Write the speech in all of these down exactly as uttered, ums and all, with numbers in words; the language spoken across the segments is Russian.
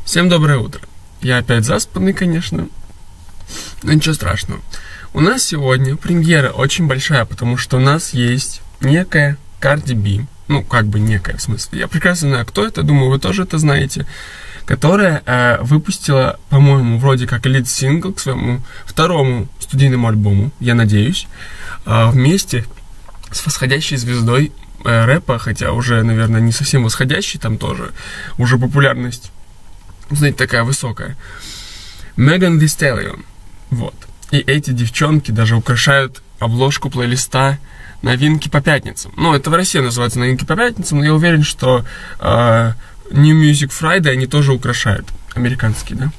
Всем доброе утро. Я опять заспанный, конечно, но ничего страшного. У нас сегодня премьера очень большая, потому что у нас есть некая Cardi B, ну, как бы некая, в смысле, я прекрасно знаю, кто это, думаю, вы тоже это знаете, которая э, выпустила, по-моему, вроде как лид-сингл к своему второму студийному альбому, я надеюсь, э, вместе с восходящей звездой э, рэпа, хотя уже, наверное, не совсем восходящей, там тоже уже популярность, знаете, такая высокая. Megan Thee Stallion. Вот. И эти девчонки даже украшают обложку плейлиста «Новинки по пятницам». Ну, это в России называется «Новинки по пятницам», но я уверен, что э, New Music Friday они тоже украшают. Американский, да?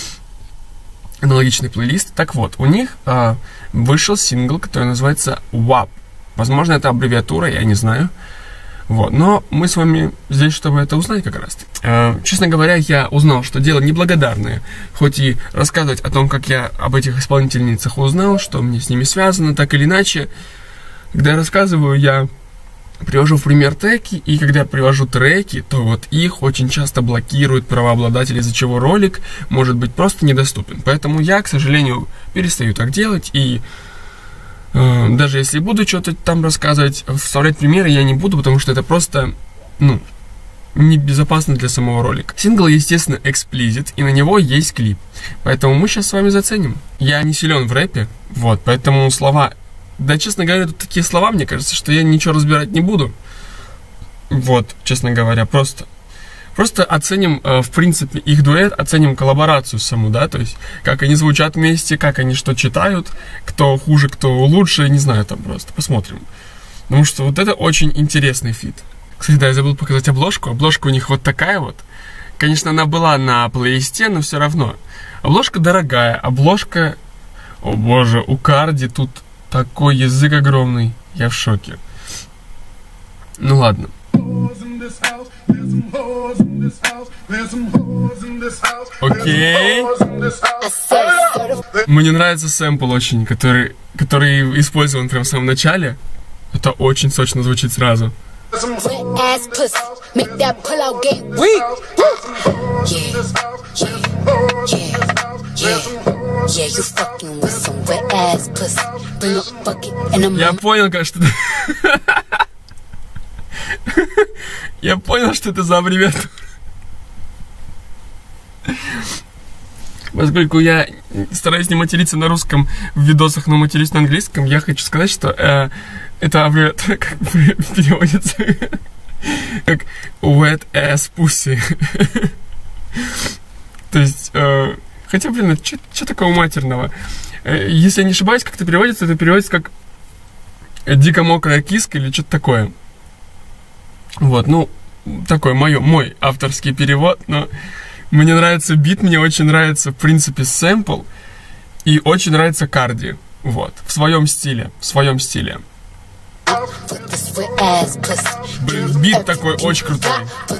Аналогичный плейлист. Так вот, у них э, вышел сингл, который называется «уап». Возможно, это аббревиатура, я не знаю. Вот. Но мы с вами здесь, чтобы это узнать как раз. Э, честно говоря, я узнал, что дело неблагодарное. Хоть и рассказывать о том, как я об этих исполнительницах узнал, что мне с ними связано, так или иначе. Когда я рассказываю, я привожу в пример треки, и когда я привожу треки, то вот их очень часто блокируют правообладатели, из-за чего ролик может быть просто недоступен. Поэтому я, к сожалению, перестаю так делать, и э, даже если буду что-то там рассказывать, вставлять примеры я не буду, потому что это просто, ну, небезопасно для самого ролика. Сингл, естественно, эксплизит, и на него есть клип. Поэтому мы сейчас с вами заценим. Я не силен в рэпе, вот, поэтому слова... Да, честно говоря, тут такие слова, мне кажется, что я ничего разбирать не буду. Вот, честно говоря, просто... Просто оценим, э, в принципе, их дуэт, оценим коллаборацию саму, да, то есть, как они звучат вместе, как они что читают, кто хуже, кто лучше, не знаю, там просто, посмотрим. Потому что вот это очень интересный фит. Кстати, да, я забыл показать обложку. Обложка у них вот такая вот. Конечно, она была на плейлисте, но все равно. Обложка дорогая, обложка... О боже, у Cardi тут... Такой язык огромный. Я в шоке. Ну ладно. Окей. Мне нравится сэмпл очень, который, который использован прямо в самом начале. Это очень сочно звучит сразу. Я понял, как что Я понял, что это за аббревиатура. Поскольку я стараюсь не материться на русском в видосах, но матерюсь на английском, я хочу сказать, что э, это аббревиатура как переводится как wet ass pussy. То есть, э, хотя, блин, что такого матерного? Э, если я не ошибаюсь, как это переводится, это переводится как дико мокрая киска или что-то такое. Вот, ну, такой мой, мой авторский перевод, но мне нравится бит, мне очень нравится, в принципе, сэмпл, и очень нравится Cardi, вот, в своем стиле, в своем стиле. Блин, бит такой очень крутой.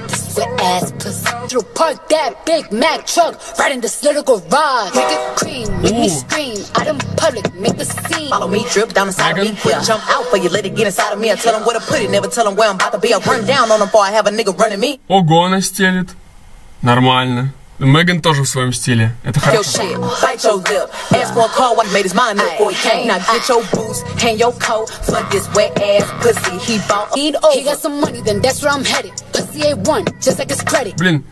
Ого, она стелит. Нормально. Меган тоже в своем стиле. Это хорошо. Блин,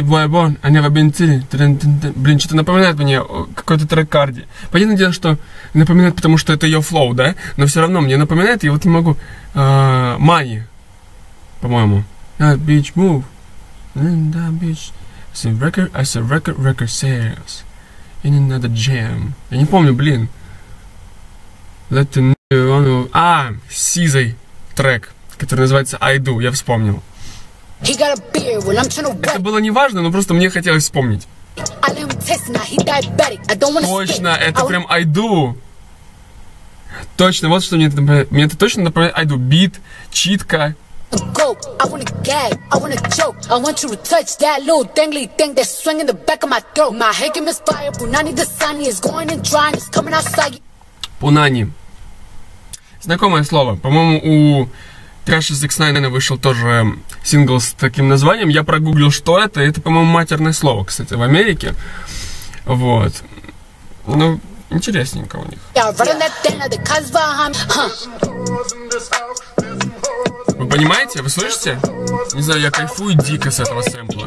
Блин, что-то напоминает мне какой-то трек Cardi. Понятное дело, что напоминает, потому что это ее флоу, да? Но все равно мне напоминает, и вот не могу. Money, по-моему. Bitch, move. Да, bitch. As a record, as a record, record sales in another jam. Я не помню, блин. Let the new... А, Сизой трек, который называется I Do, я вспомнил. Это было не важно, но просто мне хотелось вспомнить. Точно, это прям I Do. Точно, вот что мне это напоминает. Мне это точно напоминает I Do. Бит, читка. Go. I wanna gag, I wanna choke. I want you to touch that little dangly thing that's swinging the back of my throat. My head can misfire. Punani the sunny is going and drying. It's coming outside. Punani. Знакомое слово. По-моему, у Trash Six Nine вышел тоже сингл с таким названием. Я прогуглил, что это. Это, по-моему, матерное слово, кстати, в Америке. Вот. Ну, интересненько у них. Вы понимаете? Вы слышите? Не знаю, я кайфую дико с этого сэмпла.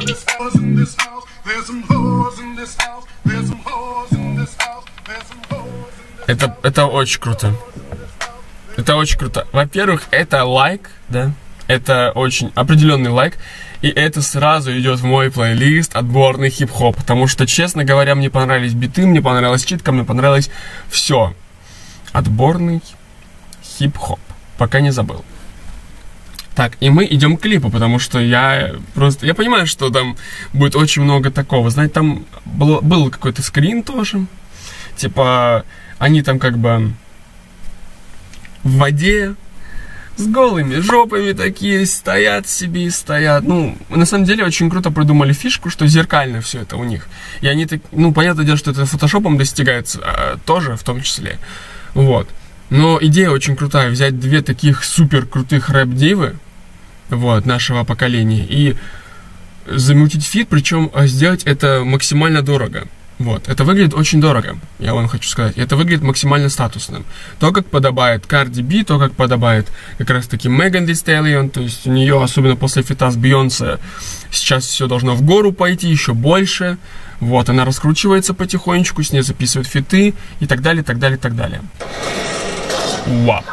Это, это очень круто. Это очень круто. Во-первых, это лайк, да? Это очень определенный лайк. И это сразу идет в мой плейлист отборный хип-хоп. Потому что, честно говоря, мне понравились биты, мне понравилась читка, мне понравилось все. Отборный хип-хоп. Пока не забыл. Так, и мы идем к клипу, потому что я просто... Я понимаю, что там будет очень много такого. Знаете, там был, был какой-то скрин тоже. Типа, они там как бы в воде с голыми жопами такие стоят себе и стоят. Ну, на самом деле, очень круто придумали фишку, что зеркально все это у них. И они так... Ну, понятное дело, что это фотошопом достигается а, тоже, в том числе. Вот. Но идея очень крутая, взять две таких супер крутых рэп-дивы, вот, нашего поколения, и замутить фит, причем сделать это максимально дорого. Вот, это выглядит очень дорого, я вам хочу сказать. Это выглядит максимально статусным. То, как подобает Cardi B, то, как подобает как раз-таки Megan Thee Stallion, то есть у нее, особенно после фита с Бейонсе, сейчас все должно в гору пойти, еще больше. Вот, она раскручивается потихонечку, с ней записывают фиты и так далее, так далее, так далее. Вау.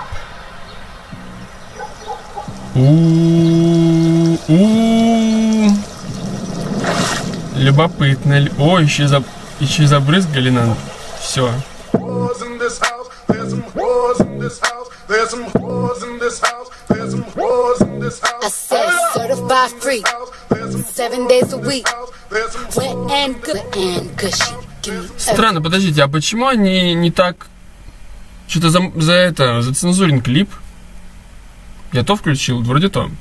У-у-у. Любопытно. О, еще, за... еще забрызгали нам. Все. Странно, подождите, а почему они не так... Что-то за, за это, за цензурен клип. Я то включил, вроде то.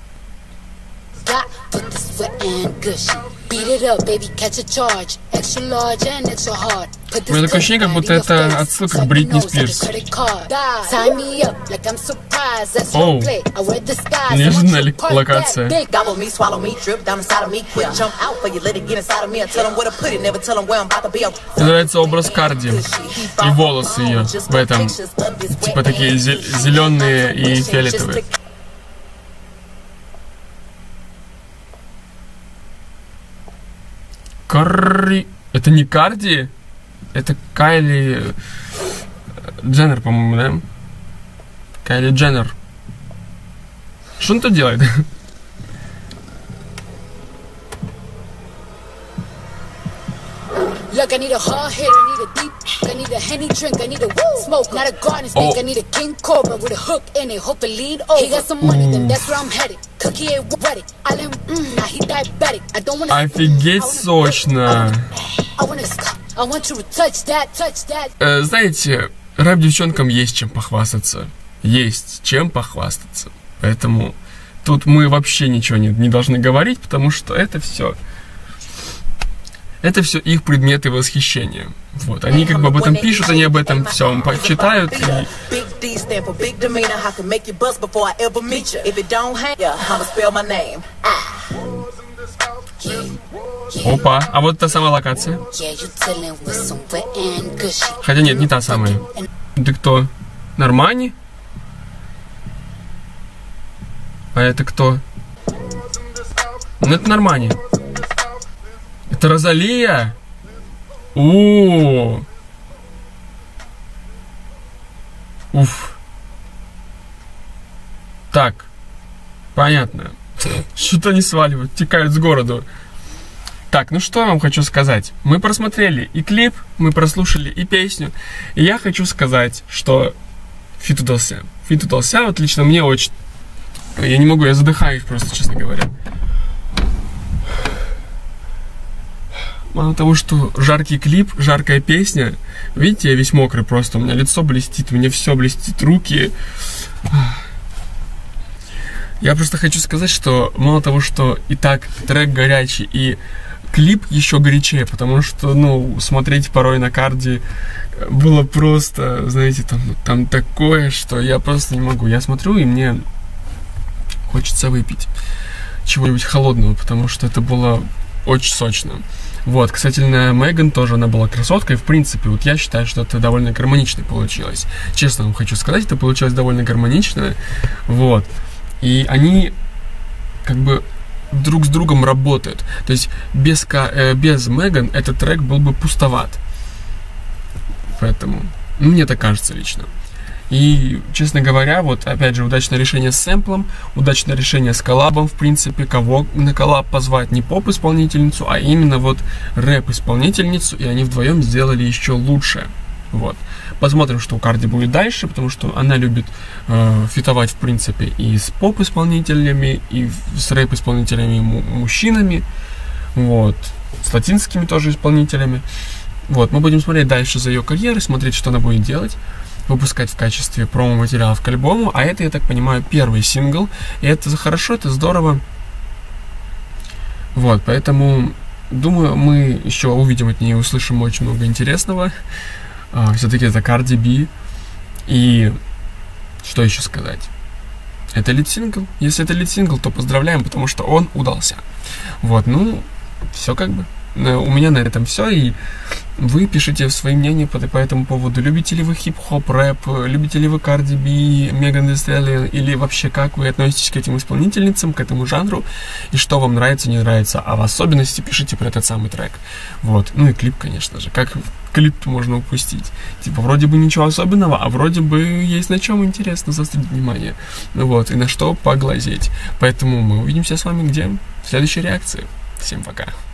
У меня такое ощущение, как будто это отсылка к Бритни Спирс. Оу, неожиданная локация. Мне нравится образ Карди и волосы ее в этом. Типа такие зеленые и фиолетовые. Карри... Это не Карди? Это Кайли Дженнер, по-моему, да? Кайли Дженнер. Что он тут делает? Look, I need a hard hit, I need a deep, I need a Henny drink, I need a smoke, not a garden snake, I need a king cobra with a hook in it, hope it lead over. He got some money, then that's where I'm headed. Cookie ain't ready, I let him, mm, now he diabetic. I don't wanna... Офигеть сочно. Э, знаете, рэп-девчонкам есть чем похвастаться. Есть чем похвастаться. Поэтому тут мы вообще ничего не, не должны говорить, потому что это все... Это все их предметы восхищения. Вот, они как бы об этом пишут, они об этом все почитают. И... Опа, а вот та самая локация. Хотя нет, не та самая. Ты кто? Нормани? А это кто? Ну это Нормани. Это Розалия? О, уф. Так, понятно. Что-то не сваливают, текают с города. Так, ну что я вам хочу сказать. Мы просмотрели и клип, мы прослушали и песню. И я хочу сказать, что фит удался. Фит удался, вот лично мне очень... Я не могу, я задыхаюсь просто, честно говоря. Мало того, что жаркий клип, жаркая песня. Видите, я весь мокрый просто. У меня лицо блестит, у меня все блестит, руки. Я просто хочу сказать, что мало того, что и так трек горячий, и клип еще горячее, потому что, ну, смотреть порой на Карди было просто, знаете, там, там такое, что я просто не могу. Я смотрю, и мне... хочется выпить чего-нибудь холодного, потому что это было очень сочно. Вот, касательно Меган, тоже она была красоткой. В принципе, вот я считаю, что это довольно гармонично получилось. Честно вам хочу сказать, это получилось довольно гармонично. Вот. И они как бы друг с другом работают. То есть без, э, без Меган этот трек был бы пустоват. Поэтому мне так кажется лично. И, честно говоря, вот опять же, удачное решение с сэмплом, удачное решение с коллабом, в принципе, кого на коллаб позвать, не поп-исполнительницу, а именно вот рэп-исполнительницу, и они вдвоем сделали еще лучше. Вот. Посмотрим, что у Карди будет дальше, потому что она любит э, фитовать, в принципе, и с поп-исполнителями, и с рэп-исполнителями мужчинами, вот, с латинскими тоже исполнителями. Вот, мы будем смотреть дальше за ее карьерой, смотреть, что она будет делать, выпускать в качестве промо-материалов к альбому, а это, я так понимаю, первый сингл, и это хорошо, это здорово. Вот, поэтому, думаю, мы еще увидим от нее, услышим очень много интересного. А, все-таки это Cardi B, и что еще сказать? Это лид-сингл. Если это лид-сингл, то поздравляем, потому что он удался. Вот, ну, все как бы. У меня на этом все, и вы пишите свои мнения по, по этому поводу. Любите ли вы хип-хоп, рэп, любите ли вы Cardi B, Megan Thee Stallion, или вообще как вы относитесь к этим исполнительницам, к этому жанру, и что вам нравится, не нравится, а в особенности пишите про этот самый трек. Вот, ну и клип, конечно же, как клип можно упустить. Типа, вроде бы ничего особенного, а вроде бы есть на чем интересно заострить внимание. Ну вот, и на что поглазеть. Поэтому мы увидимся с вами где? В следующей реакции. Всем пока.